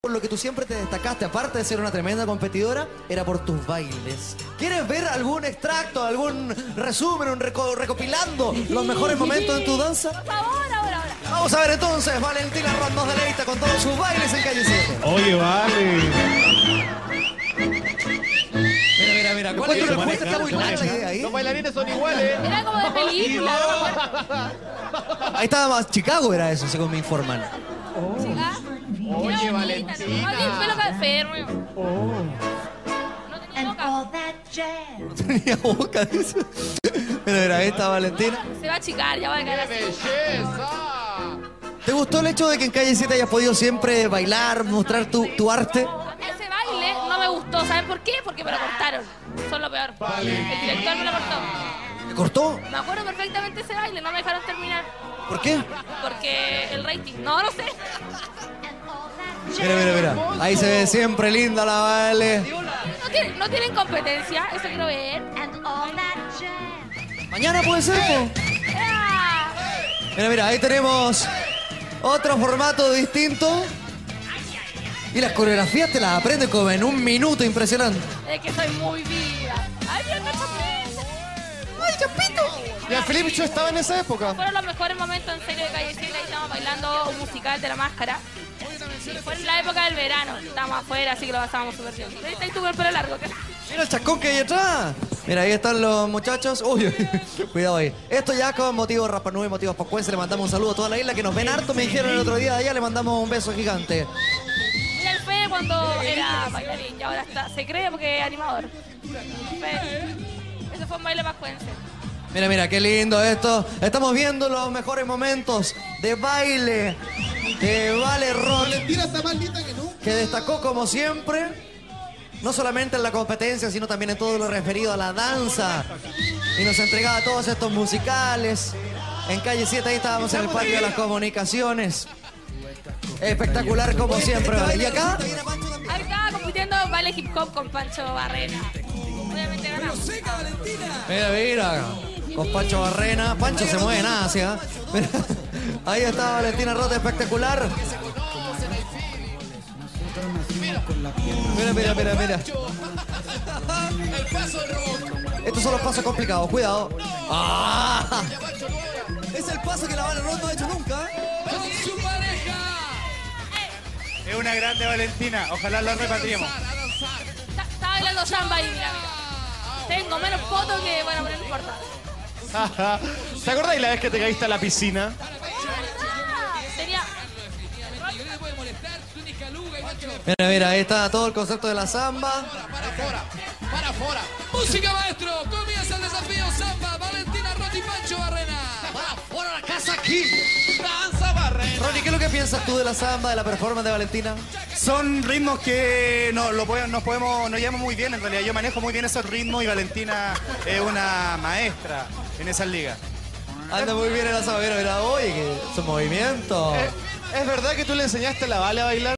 Por lo que tú siempre te destacaste, aparte de ser una tremenda competidora, era por tus bailes. ¿Quieres ver algún extracto, algún resumen, recopilando los mejores momentos en tu danza? Por favor, ahora. Vamos a ver entonces, Valentina Roth nos deleita con todos sus bailes en Calle 7. Oye, vale. Mira, ¿cuál es tu respuesta? Está muy lacha ahí. Los bailarines son iguales. Era como de película. Ahí estaba más Chicago, era eso, según me informan. Chica. Oye, Era Valentina. bonita, ¿no? El pelo café, no tenía boca. No tenía boca, dice. Mira, ahí está Valentina. Se va a achicar, ya va a quedar ¡Qué así. belleza! ¿Te gustó el hecho de que en Calle 7 hayas podido siempre bailar, mostrar tu arte? Ese baile no me gustó, ¿saben por qué? Porque me lo cortaron. Son lo peor. El director me lo cortó. ¿Te cortó? Me acuerdo perfectamente ese baile, no me dejaron terminar. ¿Por qué? Porque el rating. No sé. Mira. Ahí se ve siempre linda la Vale. No tienen competencia, eso quiero ver. Mañana puede ser, po. Ah, Mira, ahí tenemos otro formato distinto. Y las coreografías te las aprendes como en un minuto, impresionante. es que soy muy viva. ¡Ay, mira, Chapito! ¡Ay, Chapito! Ya Felipe yo estaba en esa época. Fueron los mejores momentos en serio de Calle 7. Ahí estábamos bailando un musical de La Máscara. Sí, fue en la época del verano. Estábamos afuera, así que lo pasábamos súper bien. Ahí tuve el pelo largo. Mira el chascón que hay atrás. Mira, ahí están los muchachos. Uy, cuidado ahí. Esto ya con motivos Rapa Nui, motivos Pascuense. Le mandamos un saludo a toda la isla que nos ven harto. Me dijeron el otro día de allá. Le mandamos un beso gigante. Mira el Fede cuando era bailarín y ahora está, se cree porque es animador. Fede. Ese fue un baile pascuense. Mira, qué lindo esto. Estamos viendo los mejores momentos de baile de Vale Roth, que destacó como siempre, no solamente en la competencia, sino también en todo lo referido a la danza. Y nos entregaba todos estos musicales. En Calle 7, ahí estábamos en el Parque de las Comunicaciones. Espectacular como siempre, Vale. Y acá, Ahí estaba compitiendo baile hip hop con Pancho Barrena. Obviamente ganamos. mira, con Pancho Barrena. Pancho se mueve nada, ¿sí? Mira, ahí está Valentina Roth, espectacular. Mira. Estos son los pasos complicados, cuidado. ¡Ah! Es el paso que la Vale Roth no ha hecho nunca. Es una grande Valentina. Ojalá la repatriemos. Estaba bailando samba ahí, mira. Tengo menos fotos que, bueno, pero no importa. ¿Te acordás la vez que te caíste a la piscina? Tenía... Mira, ahí está todo el concepto de la samba. Para afuera. Música, maestro. Comienza el desafío samba. Valentina Roth y Pancho Barrena. Para afuera la casa aquí. Danza Barrena. Ronnie, ¿qué es lo que piensas tú de la samba, de la performance de Valentina? Son ritmos que nos llevamos muy bien, en realidad. Yo manejo muy bien esos ritmos y Valentina es una maestra en esas ligas. Anda muy bien en la samba, mira, oye, que su movimiento. ¿Es verdad que tú le enseñaste a la Vale a bailar?